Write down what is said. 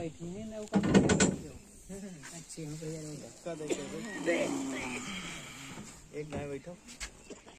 बैठी है ना वो अच्छी हो गई। एक गाय बैठो।